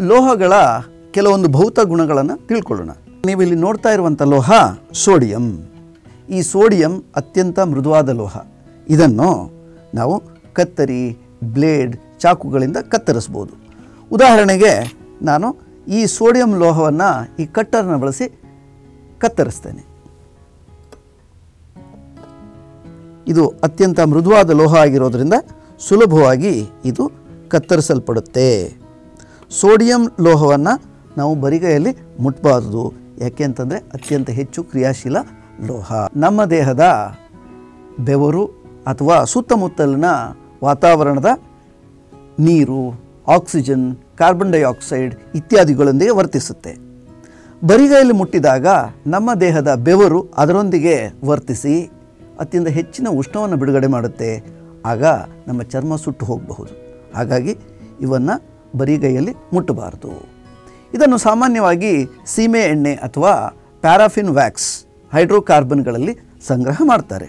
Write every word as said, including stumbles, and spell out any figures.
ಲೋಹಗಳ ಕೆಲವೊಂದು ಭೌತ ಗುಣಗಳನ್ನು ತಿಳ್ಕೊಳ್ಳೋಣ. ನೀವು ಇಲ್ಲಿ ನೋಡ್ತಾ ಇರುವಂಥ ಲೋಹ ಸೋಡಿಯಂ. ಈ ಸೋಡಿಯಂ ಅತ್ಯಂತ ಮೃದುವಾದ ಲೋಹ. ಇದನ್ನು ನಾವು ಕತ್ತರಿ, ಬ್ಲೇಡ್, ಚಾಕುಗಳಿಂದ ಕತ್ತರಿಸ್ಬೋದು. ಉದಾಹರಣೆಗೆ ನಾನು ಈ ಸೋಡಿಯಂ ಲೋಹವನ್ನು ಈ ಕಟ್ಟರ್ನ ಬಳಸಿ ಕತ್ತರಿಸ್ತೇನೆ. ಇದು ಅತ್ಯಂತ ಮೃದುವಾದ ಲೋಹ ಆಗಿರೋದ್ರಿಂದ ಸುಲಭವಾಗಿ ಇದು ಕತ್ತರಿಸಲ್ಪಡುತ್ತೆ. ಸೋಡಿಯಂ ಲೋಹವನ್ನು ನಾವು ಬರಿಗೈಯಲ್ಲಿ ಮುಟ್ಬಾರ್ದು, ಯಾಕೆ ಅಂತಂದರೆ ಅತ್ಯಂತ ಹೆಚ್ಚು ಕ್ರಿಯಾಶೀಲ ಲೋಹ. ನಮ್ಮ ದೇಹದ ಬೆವರು ಅಥವಾ ಸುತ್ತಮುತ್ತಲಿನ ವಾತಾವರಣದ ನೀರು, ಆಕ್ಸಿಜನ್, ಕಾರ್ಬನ್ ಡೈಆಕ್ಸೈಡ್ ಇತ್ಯಾದಿಗಳೊಂದಿಗೆ ವರ್ತಿಸುತ್ತೆ. ಬರಿಗೈಯಲ್ಲಿ ಮುಟ್ಟಿದಾಗ ನಮ್ಮ ದೇಹದ ಬೆವರು ಅದರೊಂದಿಗೆ ವರ್ತಿಸಿ ಅತ್ಯಂತ ಹೆಚ್ಚಿನ ಉಷ್ಣವನ್ನು ಬಿಡುಗಡೆ ಮಾಡುತ್ತೆ. ಆಗ ನಮ್ಮ ಚರ್ಮ ಸುಟ್ಟು ಹೋಗಬಹುದು. ಹಾಗಾಗಿ ಇವನ್ನು ಬರಿಗೈಯಲ್ಲಿ ಮುಟ್ಟಬಾರದು. ಇದನ್ನು ಸಾಮಾನ್ಯವಾಗಿ ಸೀಮೆ ಎಣ್ಣೆ ಅಥವಾ ಪ್ಯಾರಾಫಿನ್ ವ್ಯಾಕ್ಸ್ ಹೈಡ್ರೋಕಾರ್ಬನ್ಗಳಲ್ಲಿ ಸಂಗ್ರಹ ಮಾಡ್ತಾರೆ.